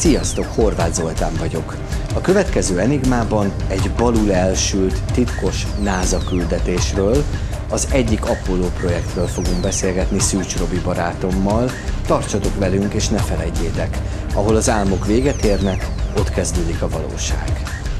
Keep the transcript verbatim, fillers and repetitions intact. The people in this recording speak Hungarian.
Sziasztok, Horváth Zoltán vagyok. A következő enigmában egy balul elsült, titkos NASA küldetésről, az egyik Apollo projektről fogunk beszélgetni Szűcs Robi barátommal. Tartsatok velünk és ne felejtjétek, ahol az álmok véget érnek, ott kezdődik a valóság.